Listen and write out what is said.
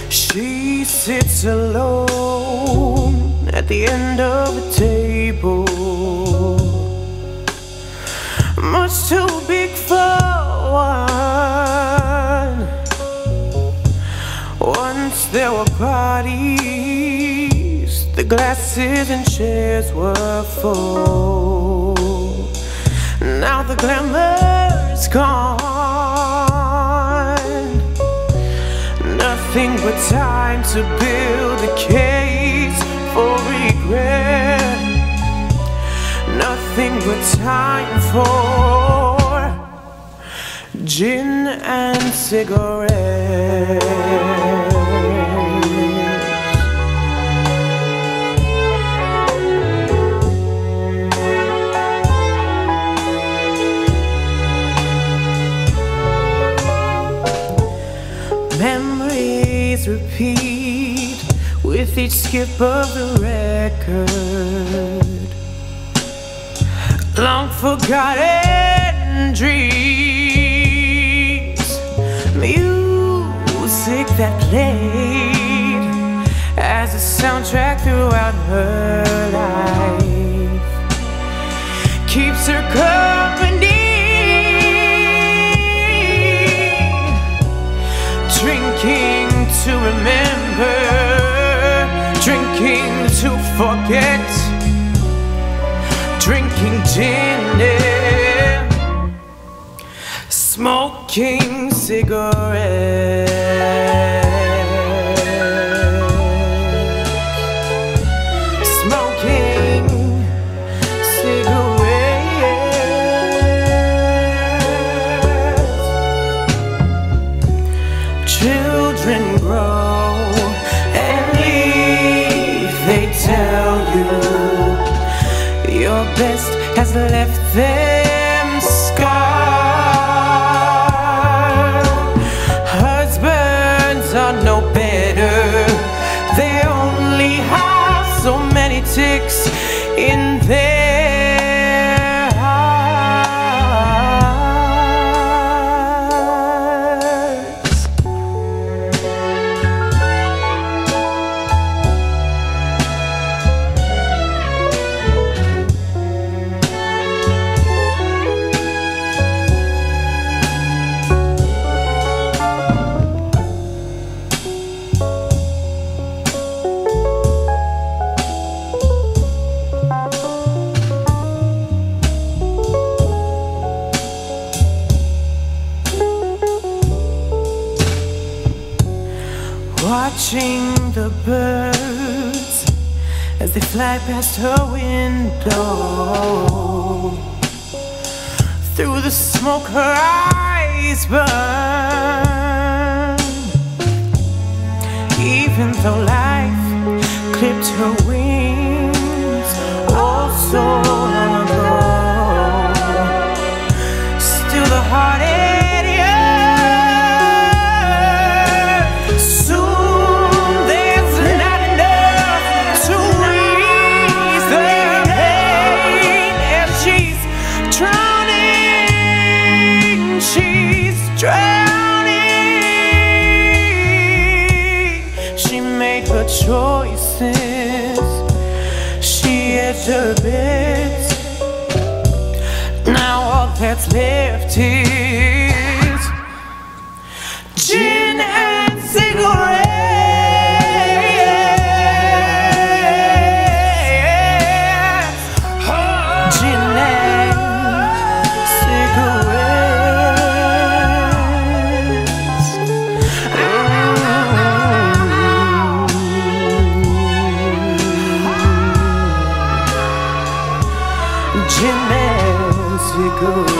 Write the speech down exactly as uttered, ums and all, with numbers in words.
She sits alone at the end of a table, much too big for one. Once there were parties, the glasses and chairs were full. Now the glamour's gone, nothing but time to build a case for regret. Nothing but time for gin and cigarettes. Memories repeat with each skip of the record. Long forgotten dreams, music that played as a soundtrack throughout her life, keeps her company. Drinking to remember, drinking to forget, drinking gin and smoking cigarettes. Smoking cigarettes. Children grow and leave, they tell you your best has left them scarred. Husbands are no better, they only have so many ticks in their hearts. Watching the birds as they fly past her window, through the smoke her eyes burn. Even though life clipped her wings oh so long ago, still the heart aches. Choices, she edged her bets. Now all that's left is gin and cigarettes. Oh, gin and cigarettes. Gin and cigarettes.